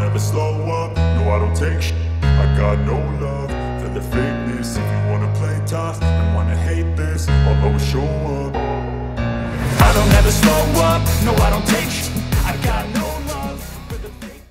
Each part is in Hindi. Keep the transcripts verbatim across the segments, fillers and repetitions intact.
never slow up, no I don't take sh I got no love for the fakeness. If you wanna play tough and wanna hate this, I'll always show up. I don't ever slow up, no I don't take sh I got no love for the fake.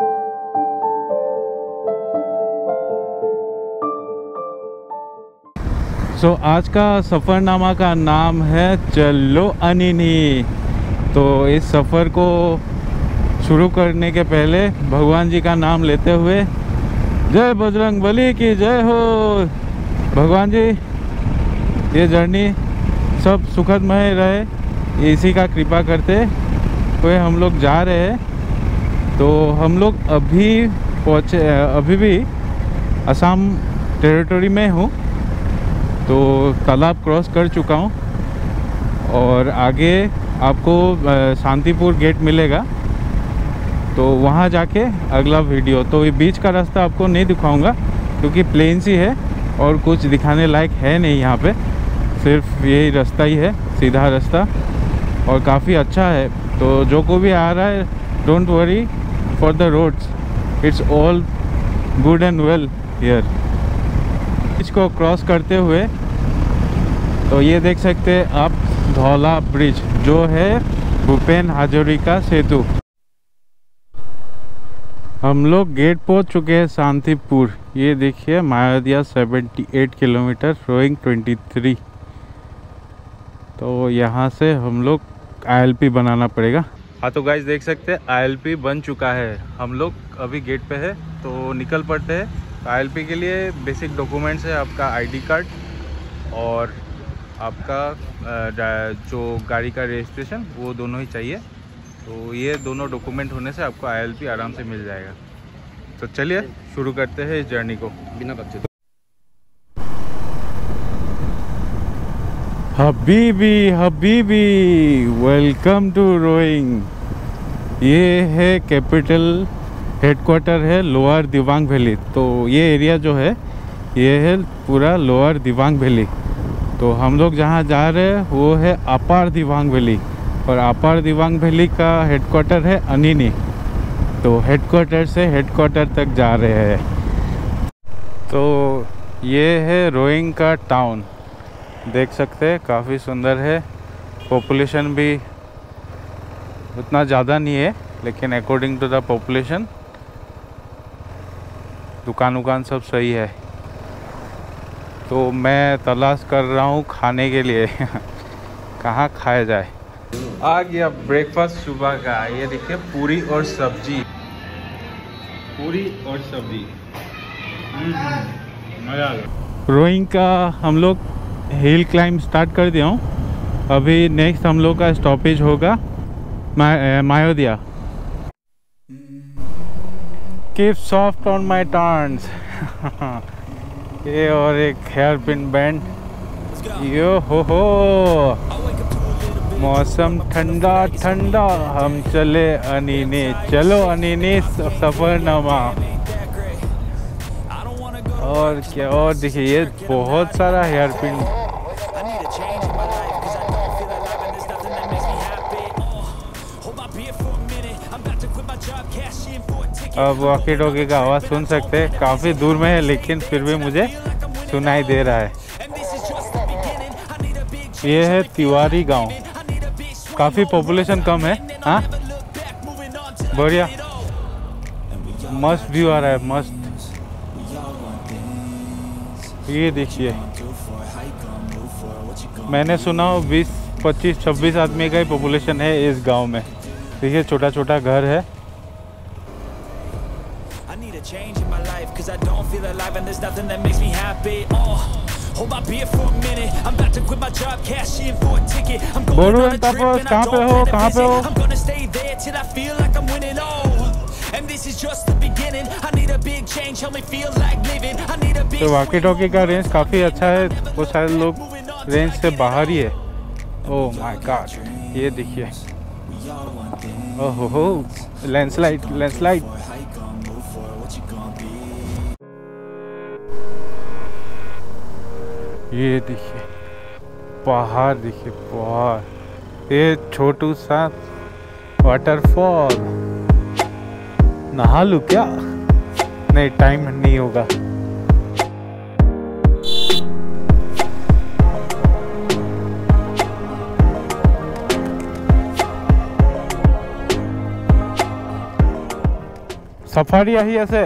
So so, आज का सफ़रनामा का नाम है चलो अनिनी। तो इस सफ़र को शुरू करने के पहले भगवान जी का नाम लेते हुए जय बजरंग बली की जय हो। भगवान जी ये जर्नी सब सुखदमय रहे, इसी का कृपा करते हुए हम लोग जा रहे हैं। तो हम लोग अभी पहुँचे, अभी भी असम टेरिटरी में हूँ। तो तालाब क्रॉस कर चुका हूँ और आगे आपको शांतिपुर गेट मिलेगा, तो वहाँ जाके अगला वीडियो। तो ये बीच का रास्ता आपको नहीं दिखाऊंगा क्योंकि प्लेन सी है और कुछ दिखाने लायक है नहीं यहाँ पे, सिर्फ यही रास्ता ही है, सीधा रास्ता और काफ़ी अच्छा है। तो जो कोई भी आ रहा है, don't worry for the roads, it's all good and well here. Bridge को क्रॉस करते हुए तो ये देख सकते हैं आप धौला ब्रिज, जो है भूपेन हाजरिका सेतु। हम लोग गेट पहुंच चुके हैं शांतिपुर। ये देखिए मायोदिया अठहत्तर किलोमीटर, रोइंग तेईस। तो यहाँ से हम लोग आई एल पी बनाना पड़ेगा। हाँ तो गाइस देख सकते हैं आई एल पी बन चुका है। हम लोग अभी गेट पे है तो निकल पड़ते हैं। आई एल पी के लिए बेसिक डॉक्यूमेंट्स है आपका आईडी कार्ड और आपका जो गाड़ी का रजिस्ट्रेशन, वो दोनों ही चाहिए। तो ये दोनों डॉक्यूमेंट होने से आपको आई एल पी आराम से मिल जाएगा। तो चलिए शुरू करते हैं इस जर्नी को बिना बच्चे। हबीबी हबीबी वेलकम टू रोइंग। ये है कैपिटल हेडक्वार्टर है लोअर दिबांग वैली। तो ये एरिया जो है ये है पूरा लोअर दिबांग वैली। तो हम लोग जहाँ जा रहे हैं वो है अपर दिबांग वैली और अपर दिबांग वैली का हेडक्वार्टर है अनिनी। तो हेडक्वार्टर से हेडक्वार्टर तक जा रहे हैं। तो ये है रोइंग का टाउन, देख सकते हैं काफ़ी सुंदर है। पॉपुलेशन भी उतना ज़्यादा नहीं है, लेकिन अकॉर्डिंग टू द पॉपुलेशन दुकान उकान सब सही है। तो मैं तलाश कर रहा हूँ खाने के लिए कहाँ खाया जाए। आ गया ब्रेकफास्ट सुबह का। ये देखिए पूरी और सब्जी, पूरी और सब्जी, मज़ा आ गया। रोइंग का हम लोग हिल क्लाइंब स्टार्ट कर दिया हूँ। अभी नेक्स्ट हम लोग का स्टॉपेज होगा Mayodia. Keep soft on my turns. ये और एक हेयर पिन बैंड। यो हो हो, मौसम ठंडा ठंडा, हम चले अनिनी। चलो अनिनी सफरनामा। और क्या, और देखिए ये बहुत सारा हेयर पिन। अब वॉकी टॉकी का आवाज़ सुन सकते हैं, काफ़ी दूर में है लेकिन फिर भी मुझे सुनाई दे रहा है। ये है तिवारी गांव, काफ़ी पॉपुलेशन कम है। हाँ बढ़िया, मस्त व्यू आ रहा है, मस्त। ये देखिए, मैंने सुना हो बीस पच्चीस छब्बीस आदमी का ही पॉपुलेशन है इस गांव में। देखिए छोटा छोटा घर है। बोलो तापस, कहाँ पे हो, कहाँ पे हो? तो वॉकी टॉकी का रेंज काफ़ी अच्छा है, वो सारे लोग रेंज से बाहर ही है। ओह माय गॉड, ये देखिए, ओहो हो, लैंडस्लाइड लैंडस्लाइड। ये देखिए पहाड़, देखिए पहाड़, ये छोटू सा वाटरफॉल। नहा लूँ क्या? नहीं, टाइम नहीं होगा। सफारी आई ऐसे।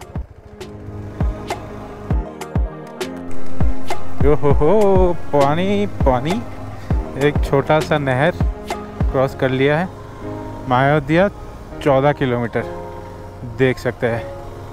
यो हो हो, पानी पानी। एक छोटा सा नहर क्रॉस कर लिया है। मायोदिया चौदह किलोमीटर देख सकते हैं।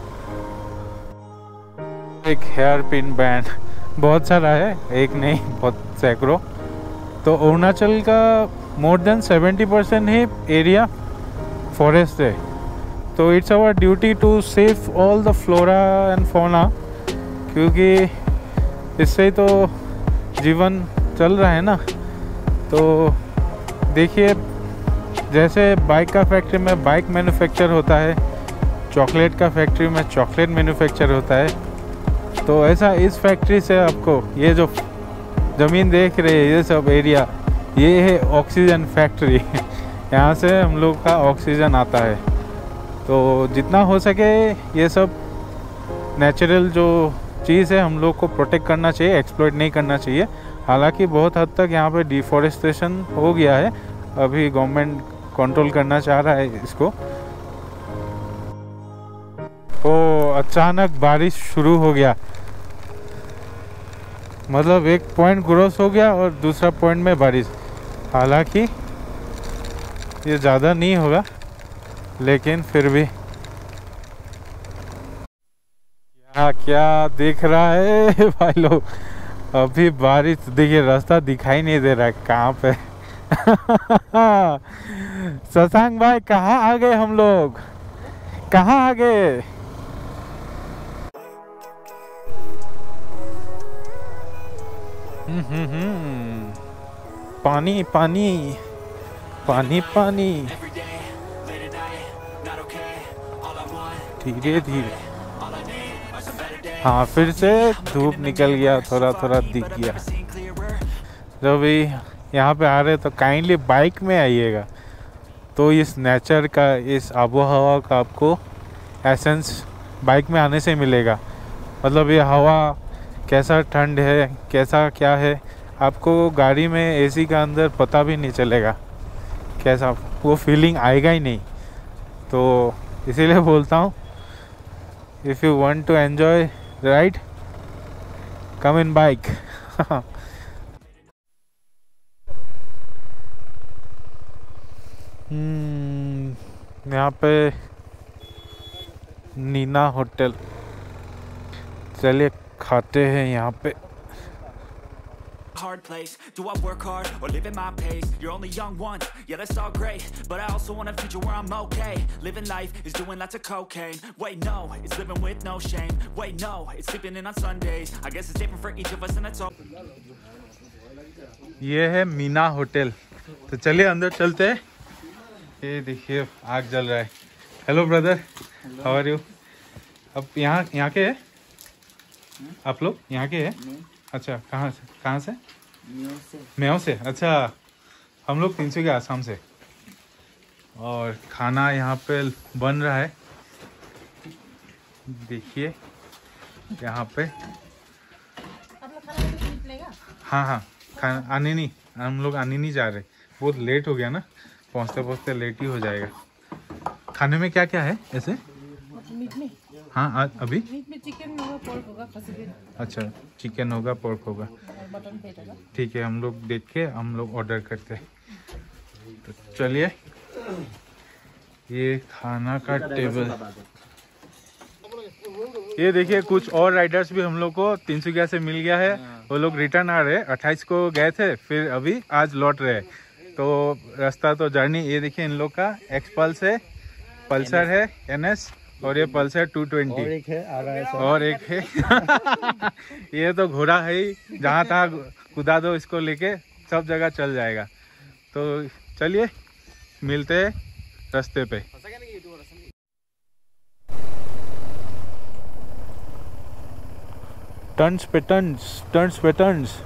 एक हेयर पिन बैंड, बहुत सारा है, एक नहीं बहुत सैकड़ों। तो अरुणाचल का मोर देन सेवेंटी परसेंट ही एरिया फॉरेस्ट है। तो it's our duty to save all the flora and fauna, क्योंकि इससे ही तो जीवन चल रहा है ना। तो देखिए, जैसे बाइक का फैक्ट्री में बाइक मैन्युफैक्चर होता है, चॉकलेट का फैक्ट्री में चॉकलेट मैन्युफैक्चर होता है, तो ऐसा इस फैक्ट्री से आपको ये जो ज़मीन देख रहे हैं, ये सब एरिया, ये है ऑक्सीजन फैक्ट्री। यहाँ से हम लोग का ऑक्सीजन आता है। तो जितना हो सके ये सब नेचुरल जो चीज़ है हम लोग को प्रोटेक्ट करना चाहिए, एक्सप्लॉइट नहीं करना चाहिए। हालांकि बहुत हद तक यहाँ पे डिफॉरेस्टेशन हो गया है, अभी गवर्नमेंट कंट्रोल करना चाह रहा है इसको। तो अचानक बारिश शुरू हो गया, मतलब एक पॉइंट क्रॉस हो गया और दूसरा पॉइंट में बारिश। हालांकि ये ज़्यादा नहीं होगा, लेकिन फिर भी क्या क्या दिख रहा है भाई लोग। अभी बारिश देखिए, रास्ता दिखाई नहीं दे रहा है कहाँ पे। शशांक भाई, कहाँ आ गए हम लोग, कहाँ आ गए? हम्म हम्म हम्म, पानी पानी पानी पानी, धीरे धीरे। हाँ, फिर से धूप निकल गया, थोड़ा थोड़ा दिख गया। जब भी यहाँ पे आ रहे तो काइंडली बाइक में आइएगा, तो इस नेचर का, इस आबो हवा का आपको एसेंस बाइक में आने से मिलेगा। मतलब ये हवा कैसा ठंड है, कैसा क्या है, आपको गाड़ी में एसी का अंदर पता भी नहीं चलेगा, कैसा वो फीलिंग आएगा ही नहीं। तो इसीलिए बोलता हूँ, if you want to enjoy ride, come in bike. यहाँ पे नीना होटल, चलिए खाते हैं यहाँ पे। Hard place. Do I work hard or live at my pace? You're only young once, yeah that's all great, but I also want a future where I'm okay. Living life is doing lots of cocaine. Wait no, it's living with no shame. Wait no, it's sleeping in on Sundays. I guess it's different for each of us and that's all. ये है मीना होटल, तो चलिए अंदर चलते हैं। ये देखिए आग जल रहा है। Hello brother, how are you? अब यहाँ यहाँ के है आप लोग? यहाँ के है? अच्छा, कहाँ से कहाँ से? मेओ से। अच्छा, हम लोग तीन सौ के आसाम से। और खाना यहाँ पे बन रहा है, देखिए यहाँ पे। हाँ हाँ, खाना आने नहीं, हम लोग आने नहीं जा रहे, बहुत लेट हो गया ना, पहुँचते पहुँचते लेट ही हो जाएगा। खाने में क्या क्या है ऐसे? मीट में, हाँ आज अभी मीट में चिकन होगा, पोर्क होगा, खसी भी। अच्छा, चिकन होगा, पोर्क होगा, और मटन पेट होगा। ठीक है, हम लोग देख के हम लोग ऑर्डर करते हैं। तो चलिए, ये खाना का टेबल। ये देखिए कुछ और राइडर्स भी हम लोग को तिनसुकिया से मिल गया है। वो लोग रिटर्न आ रहे, अट्ठाईस को गए थे, फिर अभी आज लौट रहे। तो रास्ता तो जर्नी, ये देखिए इन लोग का एक्सपल्स है, पल्सर है एन एस, और ये पल्सर टू ट्वेंटी, और एक है आ रहा है, और एक है ये तो घोड़ा है ही, जहाँ तहाँ कुदा दो इसको लेके, सब जगह चल जाएगा। तो चलिए मिलते हैं रास्ते पे। टर्न्स पे टर्न्स, टर्न्स पे टर्न्स।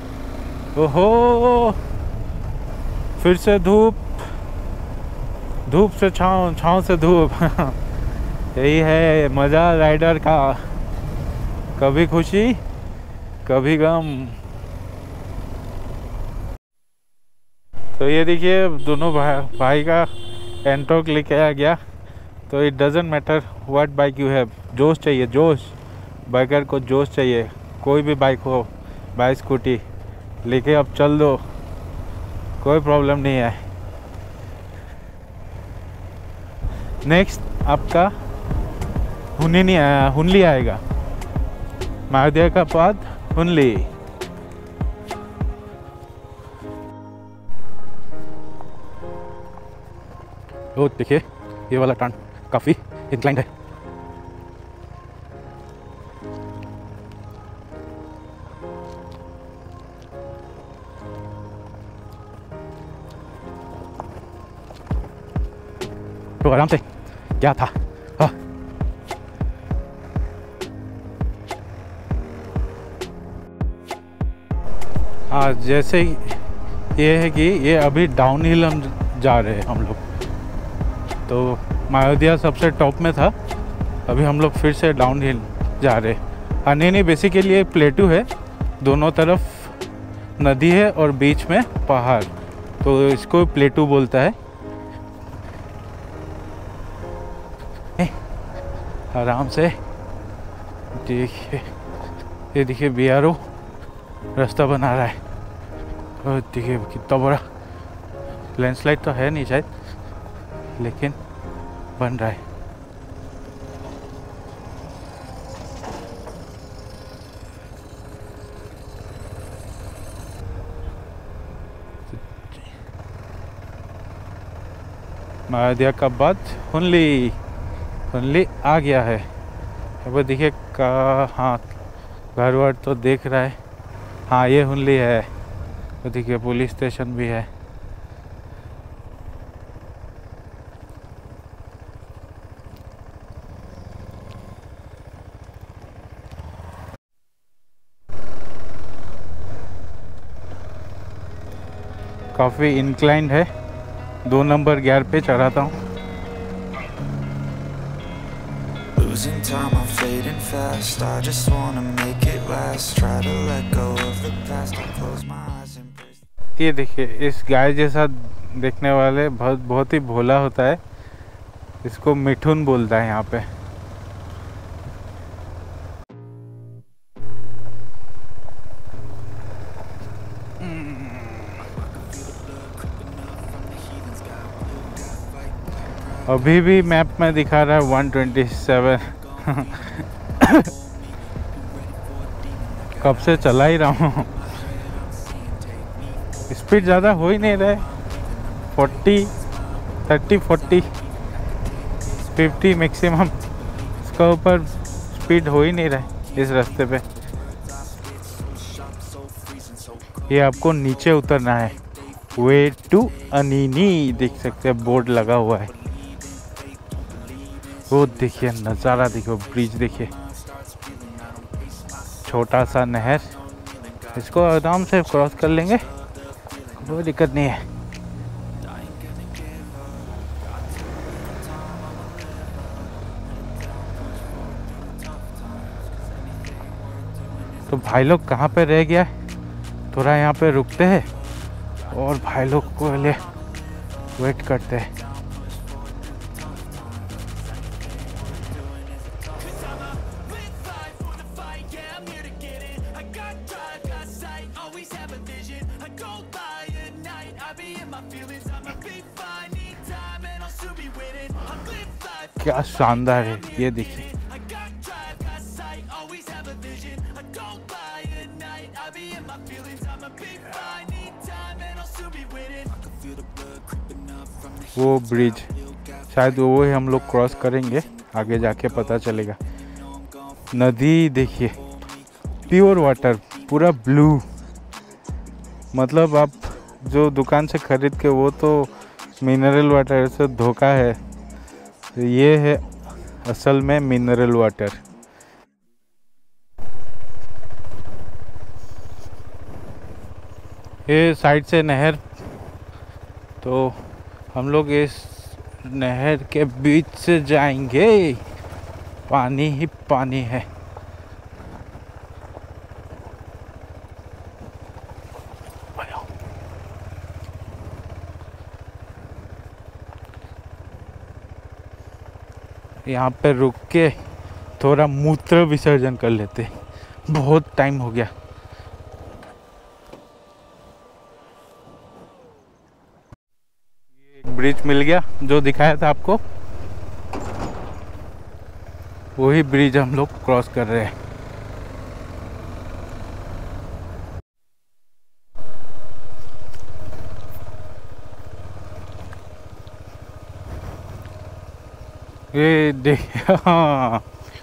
ओहो, फिर से धूप, धूप से छाँव, छाँव से धूप। यही है मज़ा राइडर का, कभी खुशी कभी गम। तो ये देखिए दोनों भाई भाई का एंटोक लेके आ गया। तो it doesn't matter what bike you have, जोश चाहिए, जोश। बाइकर को जोश चाहिए, कोई भी बाइक हो, बाइक स्कूटी लेके अब चल दो, कोई प्रॉब्लम नहीं है। नेक्स्ट आपका हुनली आया, हुनली आएगा, मायोदिया का बाद हुनली। वो देखिए ये वाला टर्न काफ़ी इंक्लाइंड है। तो आराम से, क्या था। हाँ हाँ जैसे ये है कि ये अभी डाउन हिल हम जा रहे हैं हम लोग। तो मायोदिया सबसे टॉप में था, अभी हम लोग फिर से डाउन हिल जा रहे हैं। अनिनी बेसिकली एक प्लेटू है, दोनों तरफ नदी है और बीच में पहाड़, तो इसको प्लेटू बोलता है। ए, आराम से देखिए, ये देखिए बी आर ओ रास्ता बना रहा है। और देखिए कितना बड़ा, लैंडस्लाइड तो है नहीं शायद, लेकिन बन रहा है। मायोदिया का बाद हुनली, हुनली आ गया है। अब देखिए का, हाँ घर वर तो देख रहा है। हाँ ये हुनली है। तो देखिए पुलिस स्टेशन भी है। काफ़ी इंक्लाइंड है, दो नंबर गियर पे चढ़ाता हूँ। Losing time, I'm fading fast. I just wanna make it last. Try to let go of the past. I close my eyes and breathe. ये देखिए इस गाय जैसा देखने वाले बहुत बहुत ही भोला होता है, इसको मिठुन बोलता है यहाँ पे। अभी भी मैप में दिखा रहा है वन ट्वेंटी सेवन। कब से चला ही रहा हूँ, स्पीड ज़्यादा हो ही नहीं रहा है। Forty, thirty, forty, fifty maximum, इसका ऊपर स्पीड हो ही नहीं रहा है इस रास्ते पे। ये आपको नीचे उतरना है, वे टू अनिनी, देख सकते हैं बोर्ड लगा हुआ है। वो देखिए नज़ारा, देखो ब्रिज देखिए, छोटा सा नहर, इसको आराम से क्रॉस कर लेंगे, कोई दिक्कत नहीं है। तो भाई लोग कहाँ पे रह गया, थोड़ा यहाँ पे रुकते हैं और भाई लोग को लिए वेट करते हैं। क्या शानदार है, ये देखिए। वो ब्रिज शायद वो ही हम लोग क्रॉस करेंगे, आगे जाके पता चलेगा। नदी देखिए, प्योर वाटर, पूरा ब्लू। मतलब आप जो दुकान से खरीद के, वो तो मिनरल वाटर से धोखा है, ये है असल में मिनरल वाटर। ये साइड से नहर, तो हम लोग इस नहर के बीच से जाएंगे, पानी ही पानी है। यहाँ पे रुक के थोड़ा मूत्र विसर्जन कर लेते, बहुत टाइम हो गया। एक ब्रिज मिल गया जो दिखाया था आपको, वही ब्रिज हम लोग क्रॉस कर रहे हैं। ये देखिए, हाँ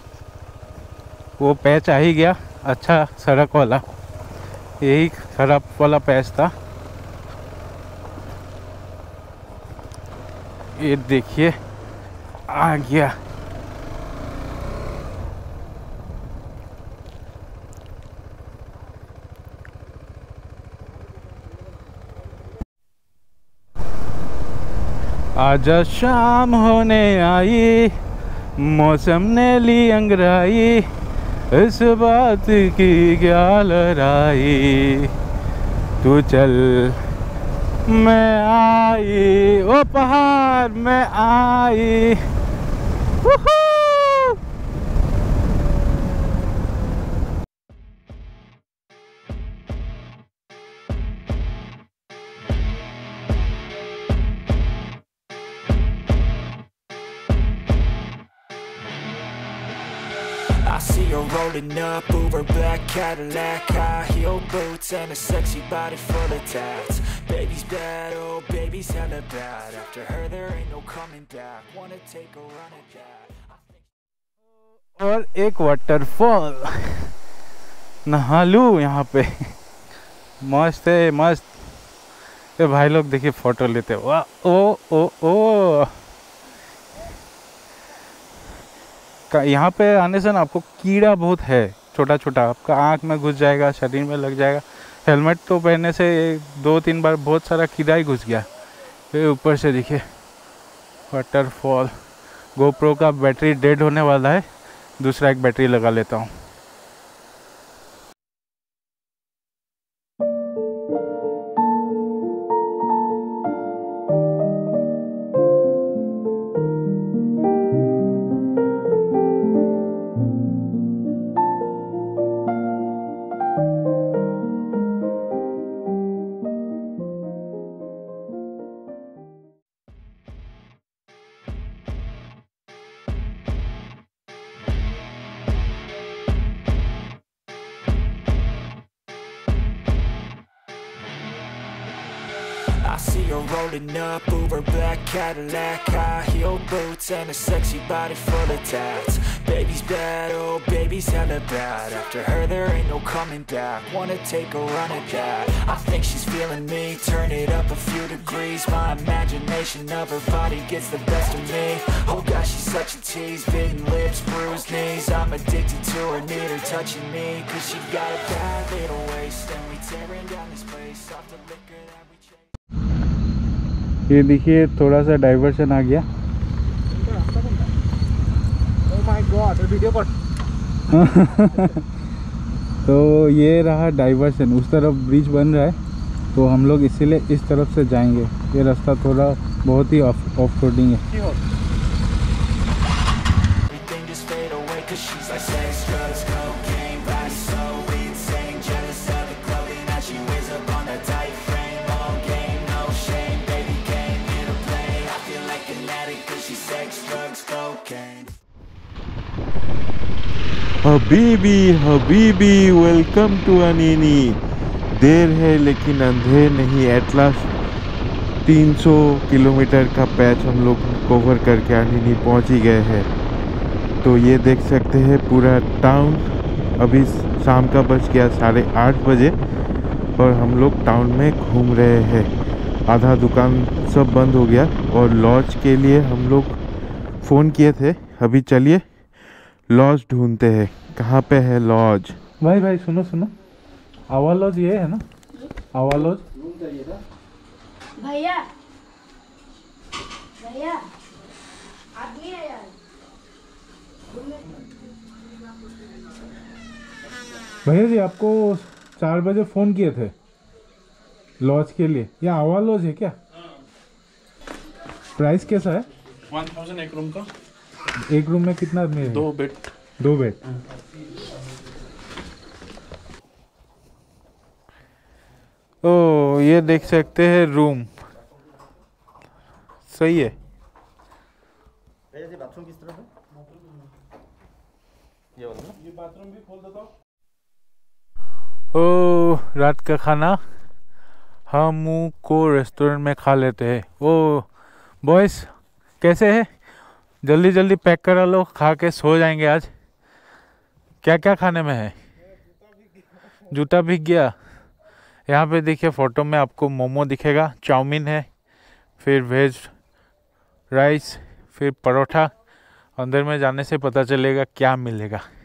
वो पैच आ ही गया, अच्छा सड़क वाला, यही खराब वाला पैच था। ये देखिए आ गया। आजा शाम होने आई, मौसम ने ली अंगड़ाई, इस बात की क्या लड़ाई, तू चल मैं आई, ओ पहाड़ में आई। I see her rolling up, Uber black Cadillac, high heel boots and a sexy body full of tats. Baby's bad, oh baby's hella bad. After her there ain't no coming back. Wanna take a run at that. और एक वाटरफॉल, नहा लूँ यहाँ पे, मस्त है मस्त। ये भाई लोग देखिए फोटो लेते, वाह ओ ओ ओ। यहाँ पे आने से ना आपको कीड़ा बहुत है, छोटा छोटा, आपका आँख में घुस जाएगा, शरीर में लग जाएगा। हेलमेट तो पहनने से दो तीन बार बहुत सारा कीड़ा ही घुस गया। फिर ऊपर से देखिए वाटरफॉल। गोप्रो का बैटरी डेड होने वाला है, दूसरा एक बैटरी लगा लेता हूँ। I see her rolling up, Uber black Cadillac, high heel boots and a sexy body full of tats. Baby's bad, oh baby's hella bad. After her there ain't no coming back. Wanna take a run at that. I think she's feeling me, turn it up a few degrees. My imagination of her body gets the best of me. Oh gosh, she's such a tease, bitten lips, bruised knees. I'm addicted to her, need her touching me, cause she got a bad little waist. And we tearing down this place off the liquor that we chase. ये देखिए थोड़ा सा डाइवर्शन आ गया। Oh my God, video call. तो ये रहा डाइवर्शन, उस तरफ ब्रिज बन रहा है, तो हम लोग इसीलिए इस तरफ से जाएंगे। ये रास्ता थोड़ा बहुत ही ऑफ ऑफ रोडिंग है। हबीबी हबीबी वेलकम टू अनिनी। देर है लेकिन अंधेर नहीं, एट लास्ट तीन सौ किलोमीटर का पैच हम लोग कवर करके अनिनी पहुंच ही गए हैं। तो ये देख सकते हैं पूरा टाउन। अभी शाम का बज गया साढ़े आठ बजे और हम लोग टाउन में घूम रहे हैं। आधा दुकान सब बंद हो गया और लॉज के लिए हम लोग फ़ोन किए थे। अभी चलिए लॉज ढूंढते हैं, कहाँ पे है लॉज। भाई भाई सुनो सुनो, आवा लॉज ये है ना, आवा लॉज। भैया भैया भैया जी आपको चार बजे फ़ोन किए थे लॉज के लिए, या आवा लॉज है क्या? प्राइस कैसा है? वन थाउजेंड एक रूम का। एक रूम में कितना आदमी है? दो बेड। दो बेड। ओ ये देख सकते हैं रूम, सही है। बाथरूम किस तरफ है? ये वाला ना? ये बाथरूम भी खोल देता हूँ। ओ रात का खाना हम को रेस्टोरेंट में खा लेते हैं। ओ बॉयस कैसे है? जल्दी जल्दी पैक करा लो, खा के सो जाएंगे आज। क्या क्या खाने में है? जूता भीग गया। यहाँ पे देखिए फोटो में आपको मोमो दिखेगा, चाउमीन है, फिर वेज राइस, फिर परोठा। अंदर में जाने से पता चलेगा क्या मिलेगा।